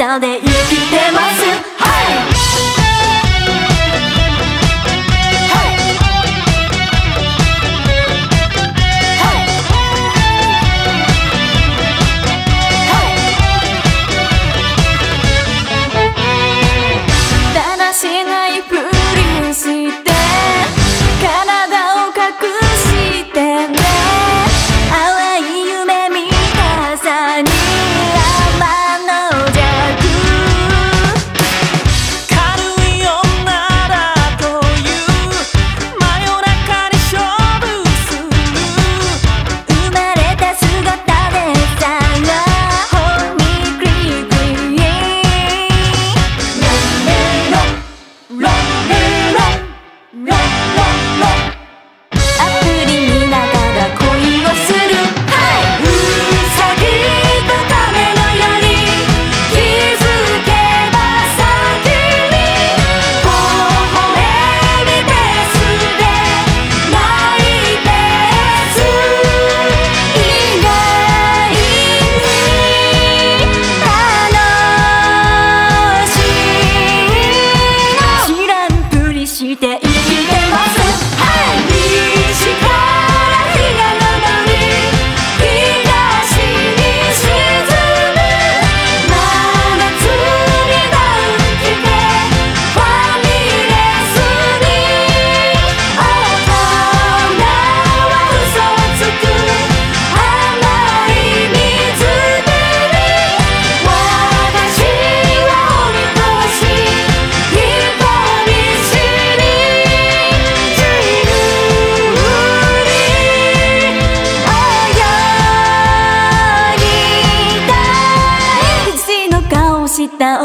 中で生きてます。だらしないふりして体を隠してね、淡い夢見たさに天の弱、 軽い女だという真夜中に勝負する、 生まれた姿でさが Hold me creepy アプリ見ながら恋をする、ウサギとカメのより気づけば先に微笑みベースでマイペース、意外に楽しいの、知らんぷりして生きてます。西から日が昇り東に沈む、真夏にダウン着てファミレスに、大人は嘘をつく甘い水辺に、私はお見通し人見知り、自由に泳ぎたい、羊の顔した